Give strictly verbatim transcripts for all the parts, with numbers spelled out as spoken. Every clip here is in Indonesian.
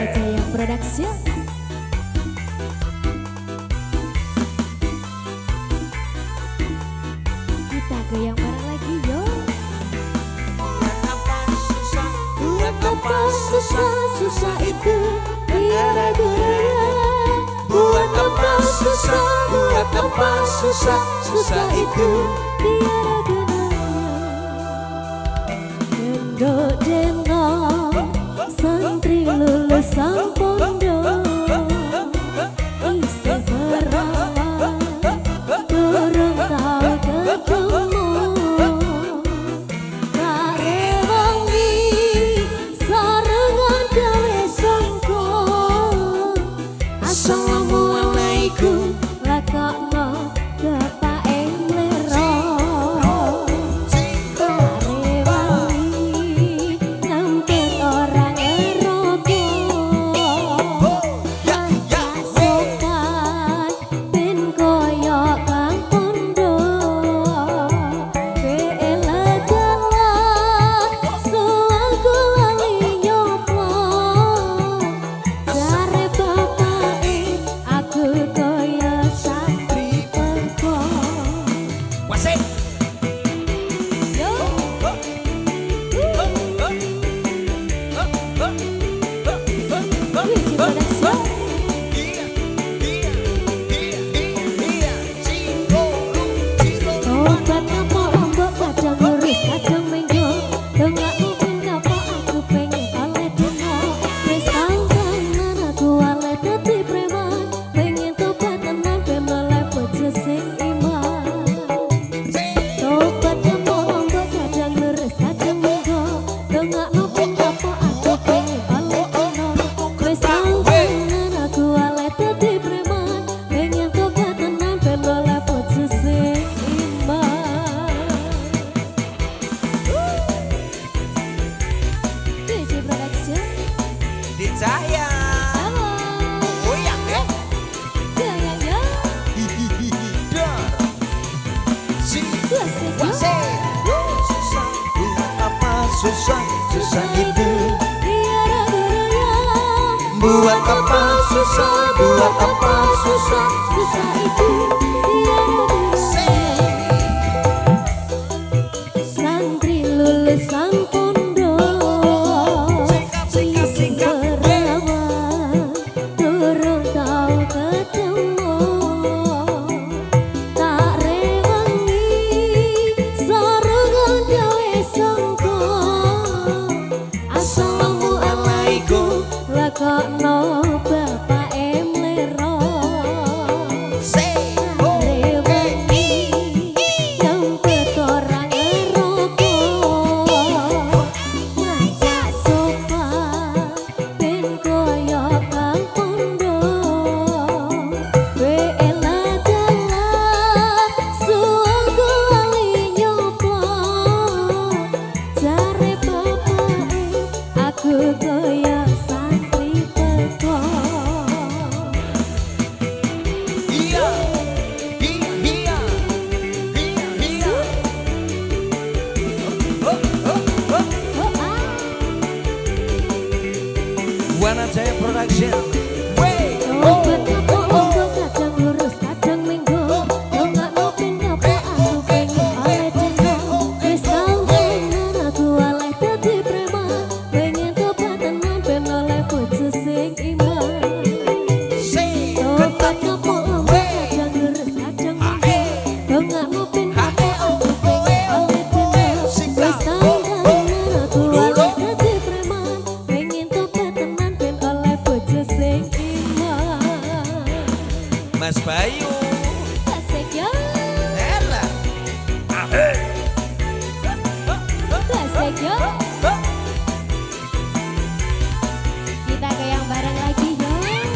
Jaya Production. Kita goyang bareng lagi yo. Buat apa susah, buat apa Susah, susah itu tiada gunanya. Buat apa susah, buat apa susah, susah itu tiada gunanya. Dendok dendok santri lulusan pondok isih berawan durung tau ketemu. Karewangi sarengan gawe sangka. Assalamualaikum lakokno bapake mlero. Karewangi nampet orang erogo. Sopan ben koyo kang pondok. Bela dalan soangku lali nyopo. Jare bapake aku koyo santri peko. Wasik. Yo. Wih, Production. Iya, iya, iya, iya, Cingolu, Cingolu. Obat apa ombak kadang lurus kadang minggu. Dengak kuping apa aku pengen oleh dino. Wis kangenan aku oleh dadi preman. Pengen tobat tenan ben oleh bojo sing iman. Obat apa ombak kadang lurus kadang minggu. Dengak kuping apa aku pengen oleh dino. Wis kangenan aku oleh dadi preman. Pengen tobat tenan ben oleh bojo sing iman. D J Production. Di Cahaya. Halo. Goyang deh. Goyang yo. Dar. Si. Wasik yo. Wasik. Susah, buat apa susah, susah itu. Tiada gunanya. Buat apa susah, buat apa susah, Susah itu tiada gunanya. Santri lulusan pondok isih berawan durung tau ketemu. Tak rewangi sarengan gawe sangka. Assalamualaikum lakokno bapake mlero. Rewangi nyempet orang erogo. Ngajak sopan ben koyo kang pondok. Bela dalan suangku lali nyopo. Jare bapake aku koyo santri peko. Iya, iya, iya, iya, iya. Oh, oh, oh. Oh ah. Wana Jaya Production. Wey, Obat apa ombak kadang lurus kadang minggu. Dongak nopin apa aku pengen oleh dino. Wis kangenan aku oleh dadi preman. Pengen tobat tenan ben oleh bojo sing iman. say, Obat apa ombak kadang lurus kadang minggu. Dongak nopin apa aku pengen oleh dino. Wis kangenan aku oleh dadi preman. Pengen tobat tenan ben oleh bojo sing iman. Mas Bayu. Klasik yo, Ella. Ahe. klasik yo. Kita goyang bareng lagi yo.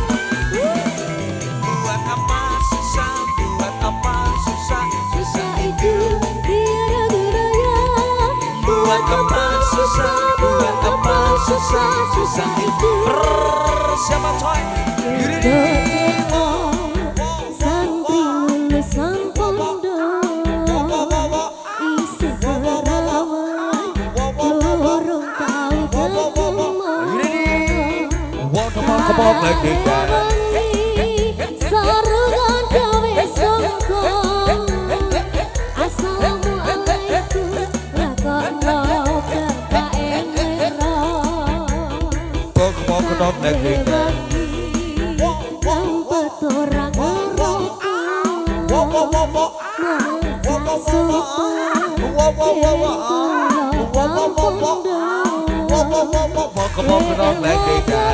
Buat apa susah, buat apa susah, Susah itu tiada gunanya. buat apa susah, buat apa susah, susah itu. Brrr, siapa coy? Yuri. Dodemo santri lulusan pondok isih berawan durung tau ketemu. kepok lagi kan. Sarungan gawe songkong. Assalamualaikum lakono kekaen merah. Kok kepok kedok lagi kan. Orang ngerokok. Wo wo wo wo. Wo wo wo wo. Wo wo wo wo. Wo wo wo wo. Wo wo wo wo. Kepok kedok lagi kan.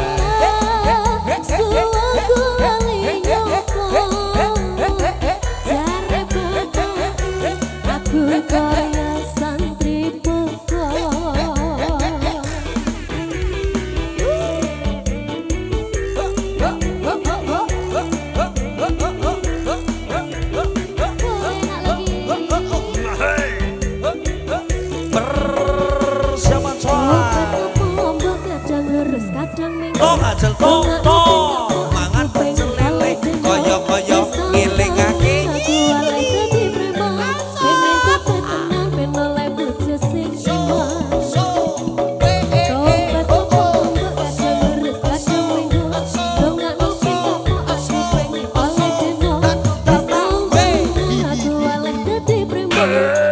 Tong ajel tong tong mangan pecel lele koyo-koyo ngilingake Hey